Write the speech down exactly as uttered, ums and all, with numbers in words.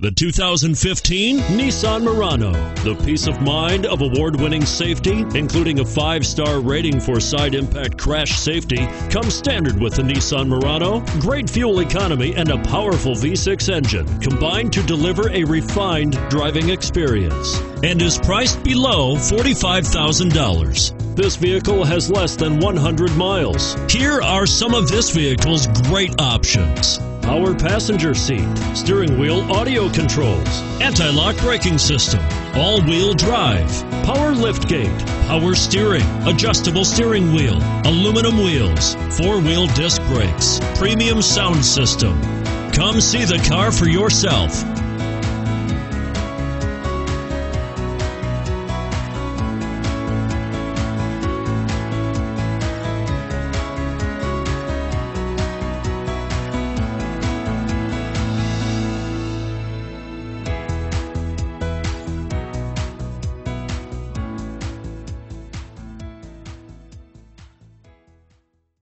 The two thousand fifteen Nissan Murano. The peace of mind of award-winning safety, including a five-star rating for side impact crash safety, comes standard with the Nissan Murano. Great fuel economy and a powerful V six engine combine to deliver a refined driving experience and is priced below forty-five thousand dollars. This vehicle has less than one hundred miles. Here are some of this vehicle's great options: power passenger seat, steering wheel audio controls, anti-lock braking system, all-wheel drive, power liftgate, power steering, adjustable steering wheel, aluminum wheels, four-wheel disc brakes, premium sound system. Come see the car for yourself.